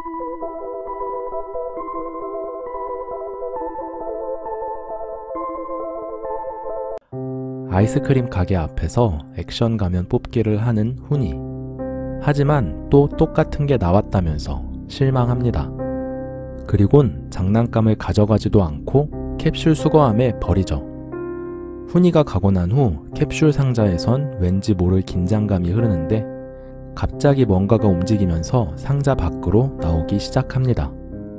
아이스크림 가게 앞에서 액션 가면 뽑기를 하는 훈이. 하지만 또 똑같은 게 나왔다면서 실망합니다. 그리곤 장난감을 가져가지도 않고 캡슐 수거함에 버리죠. 훈이가 가고 난 후 캡슐 상자에선 왠지 모를 긴장감이 흐르는데 갑자기 뭔가가 움직이면서 상자 밖으로 나오기 시작합니다.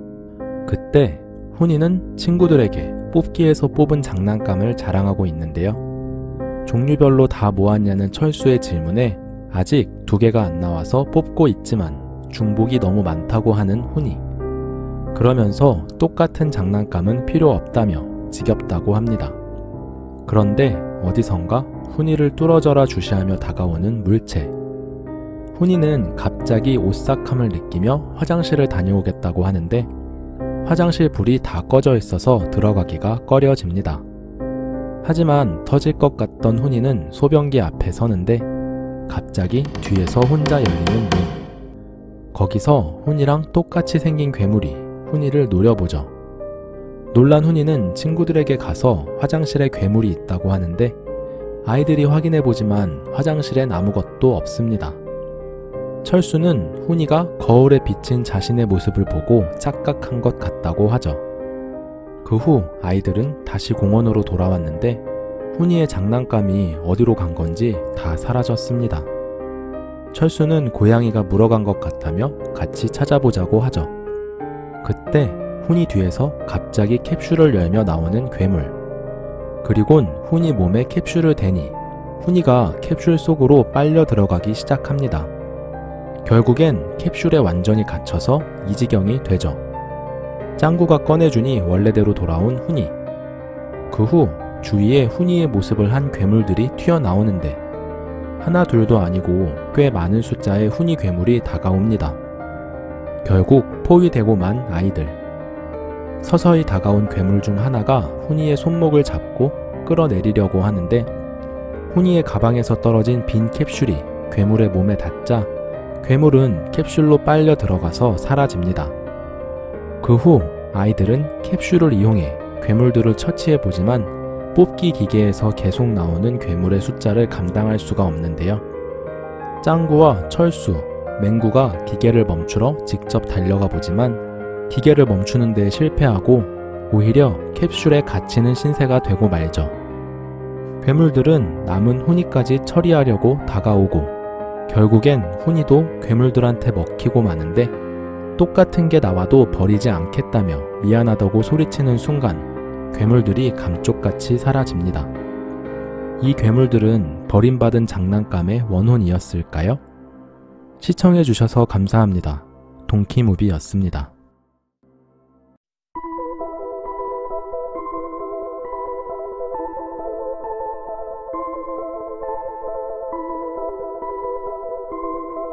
그때 훈이는 친구들에게 뽑기에서 뽑은 장난감을 자랑하고 있는데요. 종류별로 다 모았냐는 철수의 질문에 아직 2개가 안 나와서 뽑고 있지만 중복이 너무 많다고 하는 훈이. 그러면서 똑같은 장난감은 필요 없다며 지겹다고 합니다. 그런데 어디선가 훈이를 뚫어져라 주시하며 다가오는 물체. 훈이는 갑자기 오싹함을 느끼며 화장실을 다녀오겠다고 하는데 화장실 불이 다 꺼져 있어서 들어가기가 꺼려집니다. 하지만 터질 것 같던 훈이는 소변기 앞에 서는데 갑자기 뒤에서 혼자 열리는 문. 거기서 훈이랑 똑같이 생긴 괴물이 훈이를 노려보죠. 놀란 훈이는 친구들에게 가서 화장실에 괴물이 있다고 하는데 아이들이 확인해보지만 화장실엔 아무것도 없습니다. 철수는 훈이가 거울에 비친 자신의 모습을 보고 착각한 것 같다고 하죠. 그 후 아이들은 다시 공원으로 돌아왔는데 훈이의 장난감이 어디로 간 건지 다 사라졌습니다. 철수는 고양이가 물어간 것 같다며 같이 찾아보자고 하죠. 그때 훈이 뒤에서 갑자기 캡슐을 열며 나오는 괴물. 그리곤 훈이 몸에 캡슐을 대니 훈이가 캡슐 속으로 빨려 들어가기 시작합니다. 결국엔 캡슐에 완전히 갇혀서 이 지경이 되죠. 짱구가 꺼내주니 원래대로 돌아온 훈이. 그 후 주위에 훈이의 모습을 한 괴물들이 튀어나오는데 하나 둘도 아니고 꽤 많은 숫자의 훈이 괴물이 다가옵니다. 결국 포위되고 만 아이들. 서서히 다가온 괴물 중 하나가 훈이의 손목을 잡고 끌어내리려고 하는데 훈이의 가방에서 떨어진 빈 캡슐이 괴물의 몸에 닿자 괴물은 캡슐로 빨려 들어가서 사라집니다. 그 후 아이들은 캡슐을 이용해 괴물들을 처치해보지만 뽑기 기계에서 계속 나오는 괴물의 숫자를 감당할 수가 없는데요. 짱구와 철수, 맹구가 기계를 멈추러 직접 달려가 보지만 기계를 멈추는 데 실패하고 오히려 캡슐에 갇히는 신세가 되고 말죠. 괴물들은 남은 훈이까지 처리하려고 다가오고 결국엔 훈이도 괴물들한테 먹히고 마는데 똑같은 게 나와도 버리지 않겠다며 미안하다고 소리치는 순간 괴물들이 감쪽같이 사라집니다. 이 괴물들은 버림받은 장난감의 원혼이었을까요? 시청해주셔서 감사합니다. 동키무비였습니다.